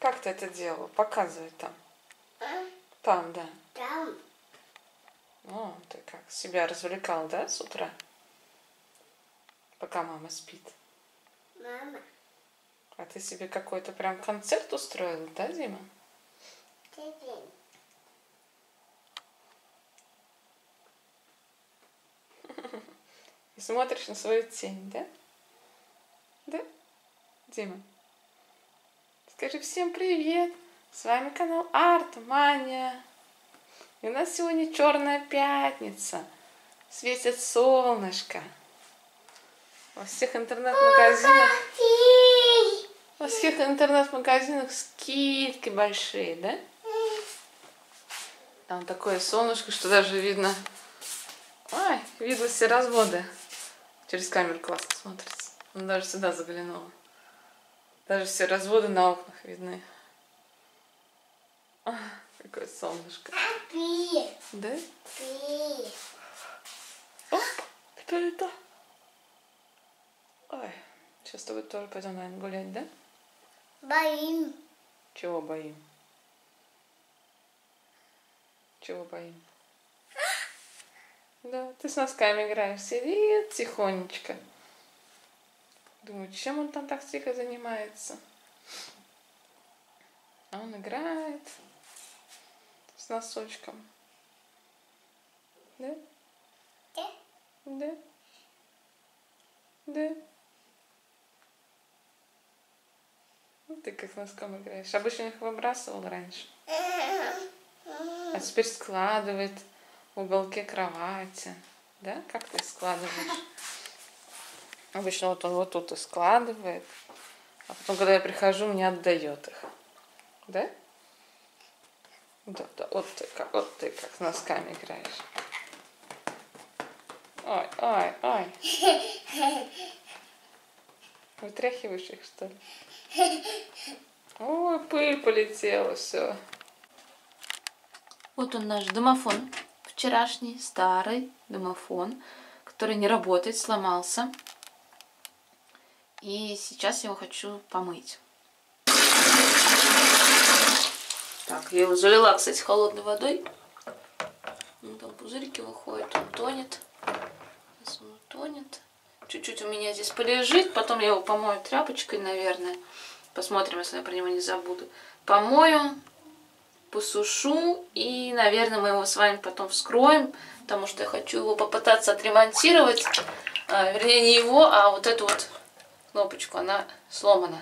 Как ты это делал? Показывай там. Там, да. Там. О, ты как, себя развлекал, да, с утра? Пока мама спит. Мама. А ты себе какой-то прям концерт устроил, да, Дима? Тебе. И смотришь на свою тень, да? Да, Дима? Скажи всем привет! С вами канал Артмания. И у нас сегодня черная пятница. Светит солнышко. Во всех интернет-магазинах скидки большие, да? Там такое солнышко, что даже видно... Ой, видно все разводы. Через камеру классно смотрится. Он даже сюда заглянул. Даже все разводы на окнах видны. Какое солнышко. Папи. Да? Папи. Оп, кто это? Ой, сейчас с тобой тоже пойдем, наверное, гулять, да? Боим. Чего боим? Чего боим? Да, ты с носками играешь, сидит тихонечко. Думаю, чем он там так тихо занимается? А он играет с носочком. Да? Да. Да? Да? Ну ты как с носком играешь. Обычно их выбрасывал раньше. А теперь складывает в уголке кровати. Да? Как ты складываешь? Обычно вот он вот тут и складывает. А потом, когда я прихожу, мне отдает их. Да? Да, да. Вот ты как с носками играешь. Ой, ой, ой. Вытряхиваешь их, что ли? Ой, пыль полетела, все. Вот он наш домофон. Вчерашний, старый домофон, который не работает, сломался. И сейчас я его хочу помыть. Так, я его залила, кстати, холодной водой. Ну, там пузырики выходят, он тонет. Сейчас он тонет. Чуть-чуть у меня здесь полежит, потом я его помою тряпочкой, наверное. Посмотрим, если я про него не забуду. Помою, посушу и, наверное, мы его с вами потом вскроем, потому что я хочу его попытаться отремонтировать. Вернее, не его, а вот эту вот кнопочку, она сломана.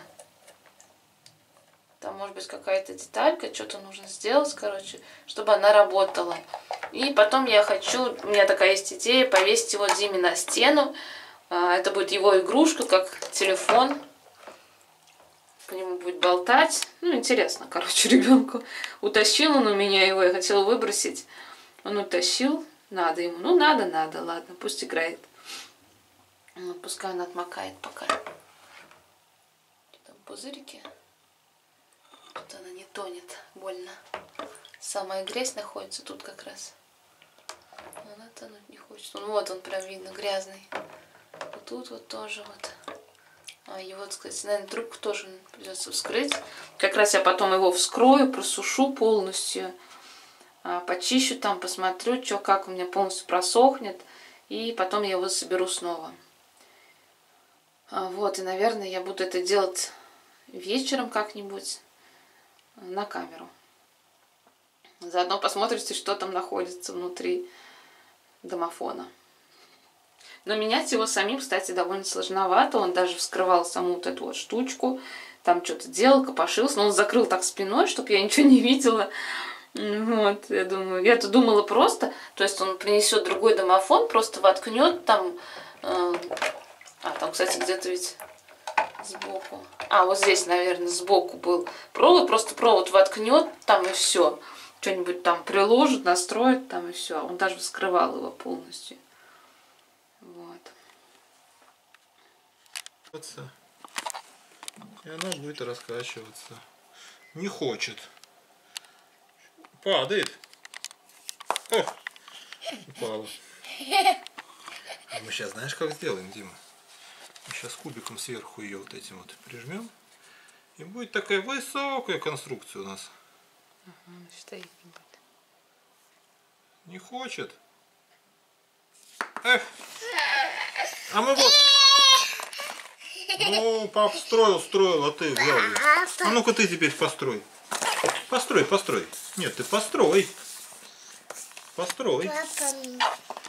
Там может быть какая-то деталька, что-то нужно сделать, короче, чтобы она работала. И потом я хочу, у меня такая есть идея, повесить его Диме на стену. Это будет его игрушка, как телефон. По нему будет болтать. Ну, интересно, короче, ребенку. Утащил он у меня его, я хотела выбросить. Он утащил. Надо ему. Ну, надо, ладно, пусть играет. Ну, пускай он отмокает пока. Там пузырики. Тут она не тонет, больно. Самая грязь находится тут как раз. Но она тонуть не хочет. Вот он прям видно грязный. Вот тут вот тоже вот. Его, кстати, наверное, трубку тоже придется вскрыть. Как раз я потом его вскрою, просушу полностью. Почищу там, посмотрю, что как у меня полностью просохнет. И потом я его соберу снова. Вот, и, наверное, я буду это делать вечером как-нибудь на камеру. Заодно посмотрите, что там находится внутри домофона. Но менять его самим, кстати, довольно сложновато. Он даже вскрывал саму вот эту вот штучку. Там что-то делал, копошился. Но он закрыл так спиной, чтобы я ничего не видела. Вот, я думаю. Я-то думала просто. То есть он принесет другой домофон, просто воткнет там. Там, кстати, где-то ведь сбоку. Вот здесь, наверное, сбоку был провод. Просто провод воткнет там и все. Что-нибудь там приложит, настроит там и все. Он даже вскрывал его полностью. Вот. И она будет раскачиваться. Не хочет. Падает. О, упала. Мы сейчас знаешь, как сделаем, Дима? Мы сейчас кубиком сверху ее вот этим вот прижмем. И будет такая высокая конструкция у нас. Ага, стоит не будет. Не хочет. Эх. А мы вот. Ну, пап строил, а ты взял ее. А ну-ка ты теперь построй. Построй. Нет, ты построй. Построй. Папа.